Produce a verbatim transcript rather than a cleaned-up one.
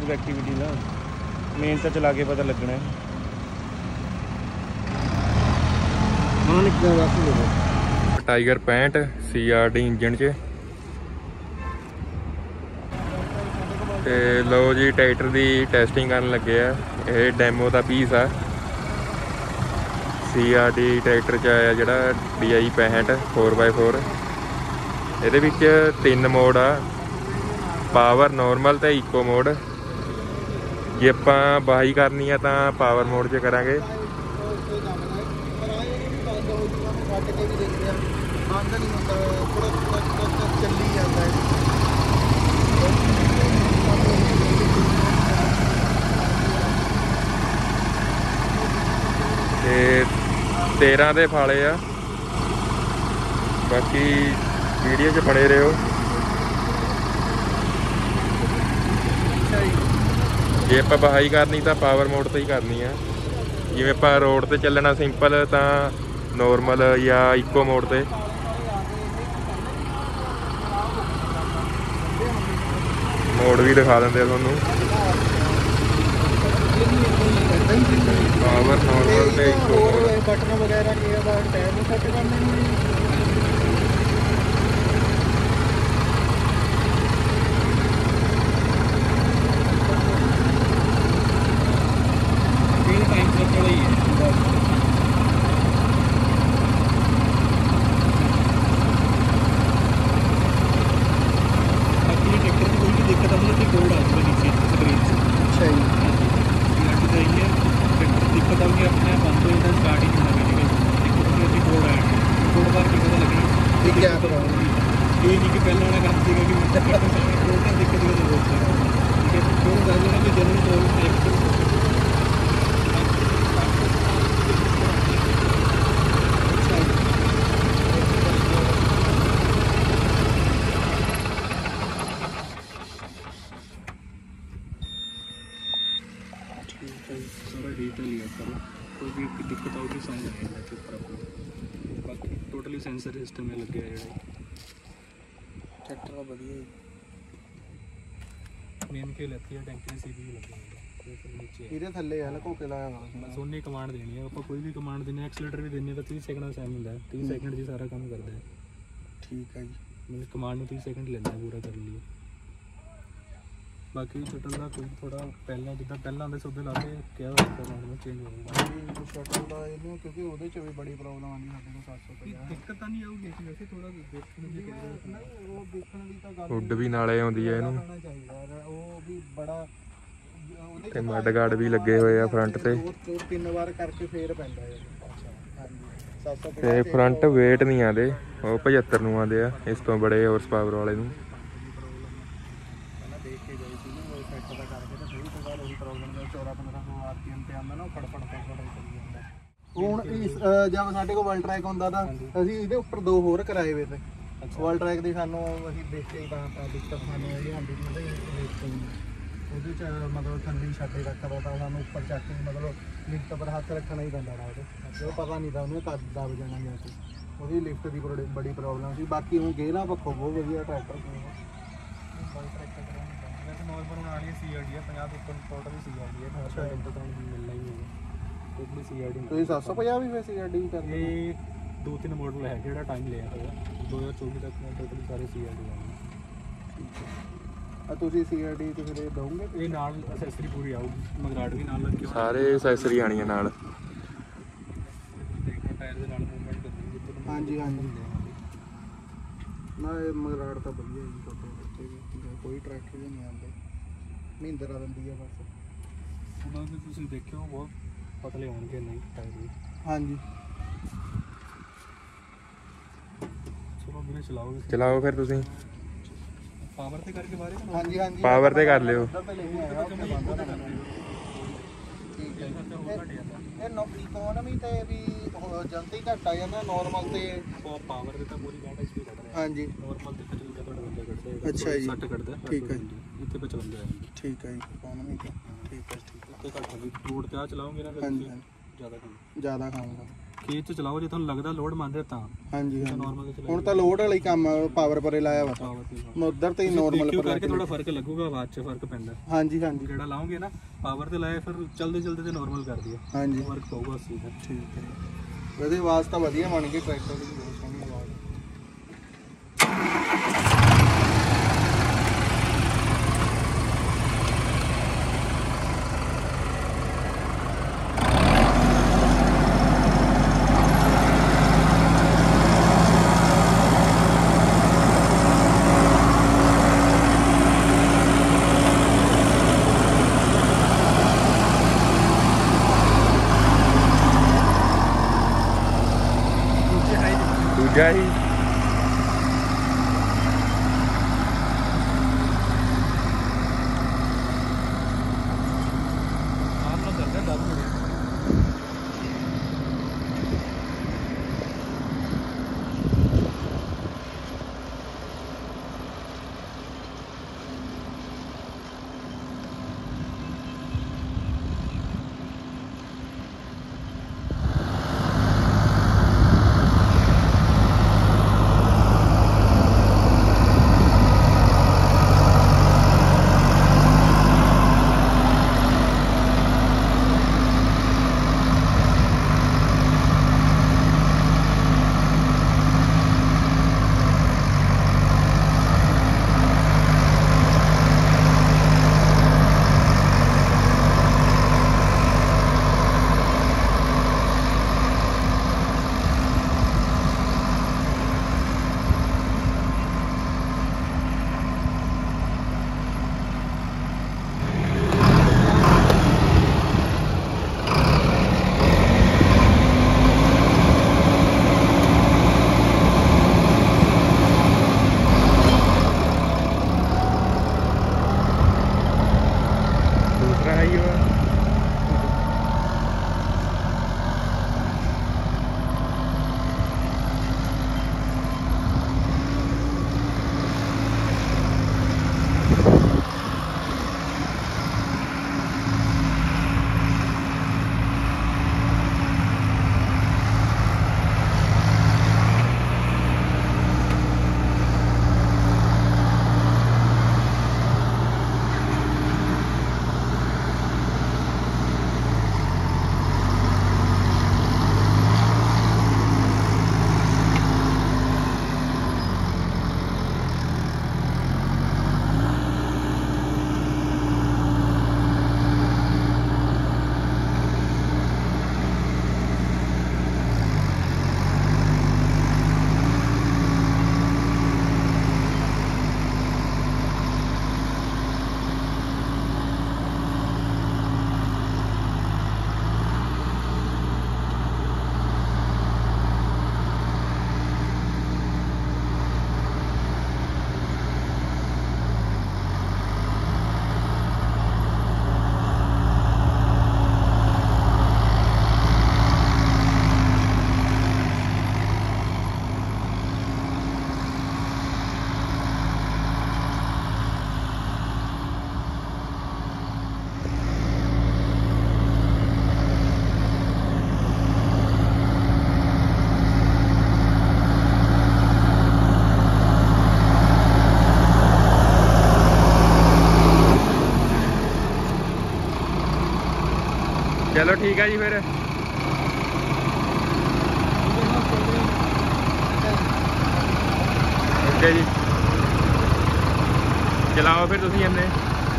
Basic activity का main तो चला के पता लगना है। टाइगर पैंठ सी आर डी इंजन च ते लो जी ट्रैक्टर की टैसटिंग कर लगे आ। ये डैमो का पीस आ सी आर डी ट्रैक्टर च आया जोड़ा डी आई पैंठ फोर बाय फोर। ये तीन मोड आ पावर नॉर्मल तो इको मोड। जे आप बाही करनी है तो पावर मोड च करांगे। तेरह के फाले आ। बाकी वीडियो च बने रहो। जे आप बहाई करनी तो पावर मोड तो ही करनी है। जिवें आप रोड ते चलना सिंपल तो नॉर्मल या इको मोड ते। मोड भी दिखा देंगे थोनू पावर नॉर्मल ते इको मोड। बटन वगैरह टायर में सेट करने सारा डिजिटल ही है सारा। कोई भी दिक्कत आउगी साउंड आएगा के ऊपर अपना। बाकी टोटली सेंसर सिस्टम में लगे है जेड़ा ट्रैक्टर का बढ़िया है। मेन के लेती है टैंकी सीधी भी लगी है नीचे ਇਹਦੇ ਥੱਲੇ ਆ ਲਕੋ ਕੇ ਲਾਇਆ ਵਾ। ਬਸ ਉਹਨੇ ਕਮਾਂਡ ਦੇਣੀ ਹੈ। ਆਪਾਂ ਕੋਈ ਵੀ ਕਮਾਂਡ ਦਿੰਨੇ ਐਕਸਲੇਟਰ ਵੀ ਦਿੰਨੇ ਤਾਂ तीस ਸੈਕਿੰਡ ਦਾ ਟਾਈਮ ਹੁੰਦਾ ਹੈ। तीस ਸੈਕਿੰਡ ਜੀ ਸਾਰਾ ਕੰਮ ਕਰਦਾ ਹੈ। ਠੀਕ ਹੈ ਜੀ। ਮਤਲਬ ਕਮਾਂਡ ਨੂੰ तीस ਸੈਕਿੰਡ ਲੈਂਦਾ ਪੂਰਾ ਕਰਨ ਲਈ। बाकी शटल का कोई थोड़ा पहला जिदा पहला आते सौदे लाते क्या चेंज होगा शटल का इन्हों क्योंकि वो भी बड़ी प्रॉब्लम आनी साढ़े को सात सौ दिक्कत तो नहीं आऊगी वैसे थोड़ा देखने हुड भी नाले आउंदी है इनू वो भी बड़ा ते मड गार्ड भी लगे हुए आ फ्रंट ते तीन बार करके फिर पैंदा है। ते फ्रंट वेट नहीं आते वो पचहत्तर नूं आते आ। इस तो बड़े हॉर्स पावर वाले नूं ਹੁਣ ਇਸ ਜਦ ਸਾਡੇ ਕੋਲ ਵਰਲਡ ਟਰੈਕ ਹੁੰਦਾ ਤਾਂ ਅਸੀਂ ਇਹਦੇ ਉੱਪਰ ਦੋ ਹੋਰ ਕਰਾਏ ਵੇ ਤੇ ਵਰਲਡ ਟਰੈਕ ਦੀ ਸਾਨੂੰ ਅਸੀਂ ਦੇਖ ਕੇ ਤਾਂ ਤਾਂ ਦਿੱਕਤ ਸਾਨੂੰ ਇਹ ਹੁੰਦੀ ਮਤਲਬ ਦੇਖ ਕੇ ਉਹਦੇ ਚ ਮਤਲਬ ਥੱਲੇ ਛੱਡੇ ਰੱਖਦਾ ਤਾਂ ਸਾਨੂੰ ਉੱਪਰ ਚੱਕ ਕੇ ਮਤਲਬ ਲਿਫਟ ਪਰ ਹੱਥ ਰੱਖਣਾ ਹੀ ਪੈਂਦਾ ਉਹਦੇ ਉਹ ਪਤਾ ਨਹੀਂ ਤਾਂ ਉਹਨੇ ਕਦ ਦਬ ਜਾਣਾ ਗਿਆ ਸੀ। ਉਹਦੀ ਲਿਫਟ ਦੀ ਬੜੀ ਪ੍ਰੋਬਲਮ ਸੀ। ਬਾਕੀ ਹੁਣ ਗੇਅਰਾਂ ਪੱਖੋਂ ਬਹੁਤ ਵਧੀਆ ਟਰੈਕਟਰ ਸੀ। ਵੈਸੇ ਨੋਰਮਲ ਬਣਾਉਣ ਵਾਲੀ ਸੀ ਆਰ ਡੀ ਹੈ ਪੰਜਾਹ ਤੋਂ ਉੱਪਰ ਟੋਟਲ ਸੀ ਆਰ ਡੀ ਹੈ। ਅੱਛਾ ਇੰਟਰ ਤਾਂ ਮਿਲਣਾ ਹੀ ਨਹੀਂ टोटली सी आर डी तो सात सौ पचास भी वैसे सी आर डी करते ये दो तीन मॉडल है जो टाइम लिया होगा दो हज़ार चौबीस तक में टोटली सारे सी आर डी आएंगे। तो सी आर डी तो फिर दोगे ये नाल एक्सेसरी पूरी आऊगी मगराट भी नाल लगी सारे एक्सेसरी आनी है नाल देखो टायर दे नाल मूवमेंट करनी। हां जी हां जी ना मगराट तो बढ़िया है छोटे बच्चे भी कोई ट्रैक्टर नहीं आते महिंद्रा रंदी है बस ਉਹਨਾਂ ਦੇ ਤੁਸੀਂ ਦੇਖਿਓ ਬਹੁਤ पतले होंगे नहीं टायर भी। हाँ जी चलो बिना चलाओ चलाओ फिर तुसी पावर ते करके बारे हाँ जी हाँ जी पावर ते कर लियो। ठीक है ਇਹ ਨੌਕਰੀ ਇਕਨੋਮੀ ਤੇ ਵੀ ਜਲਦੀ ਘਟ ਆ ਜਾਂਦਾ ਨੋਰਮਲ ਤੇ ਪਾਵਰ ਦੇ ਤਾਂ ਪੂਰੀ ਘੰਟਾ ਸਪੀਡ ਕੱਢ ਰਿਹਾ। ਹਾਂਜੀ ਨੋਰਮਲ ਤੇ ਤਕਰੀਬਨ ਤੁਹਾਡਾ ਬੰਦਾ ਕੱਢਦਾ। ਅੱਛਾ ਜੀ ਸੱਠ ਕੱਢਦਾ। ਠੀਕ ਹੈ ਇੱਥੇ पे चलਦਾ ਹੈ। ਠੀਕ ਹੈ ਜੀ ਇਕਨੋਮੀ ਠੀਕ ਹੈ ਠੀਕ ਹੈ। रोड पे आ चलाओगे ना फिर ज़्यादा काम ज़्यादा खाऊंगा। ਤੇਜ਼ ਚ ਚਲਾਓ, ਜੇ ਤੁਹਾਨੂੰ ਲੱਗਦਾ ਲੋਡ ਮੰਨ ਰਿਹਾ ਤਾਂ ਹਾਂਜੀ ਹਾਂ ਨਾਰਮਲ ਤੇ ਹੁਣ ਤਾਂ ਲੋਡ ਵਾਲਾ ਹੀ ਕੰਮ ਪਾਵਰ ਪਰੇ ਲਾਇਆ ਵਾ ਚਲਾਓ ਤੇ ਮੈਂ ਉਧਰ ਤੇ ਨਾਰਮਲ ਕਿਉਂ ਕਰਕੇ ਥੋੜਾ ਫਰਕ ਲੱਗੂਗਾ, ਆਵਾਜ਼ 'ਚ ਫਰਕ ਪੈਂਦਾ। ਹਾਂਜੀ ਹਾਂਜੀ ਜਿਹੜਾ ਲਾਉਂਗੇ ਨਾ ਪਾਵਰ ਤੇ ਲਾਇਆ ਫਿਰ ਚਲਦੇ ਚਲਦੇ ਤੇ ਨਾਰਮਲ ਕਰ ਦਿਆ, ਹਾਂਜੀ ਫਰਕ ਪਊਗਾ ਉਸ ਚੀਜ਼ ਦਾ। ਠੀਕ ਹੈ ਵੈਸੇ ਆਵਾਜ਼ ਤਾਂ ਵਧੀਆ ਬਣ ਗਈ ਟਰੈਕਟਰ ਦੀ, ਬਹੁਤ ਸੋਹਣੀ ਆਵਾਜ਼। ਦੂਜਾ ਹੀ ਆਪ ਨਾਲ ਕਰਦਾ ਦਸ ਮਿੰਟ। ਦੂਸਰਾ ਹੈ ਹੀ ਉਹ ਚਲੋ ਠੀਕ ਹੈ ਜੀ ਫਿਰ ਓਕੇ ਜੀ ਚਲਾਓ ਫਿਰ ਤੁਸੀਂ ਇਹਨੇ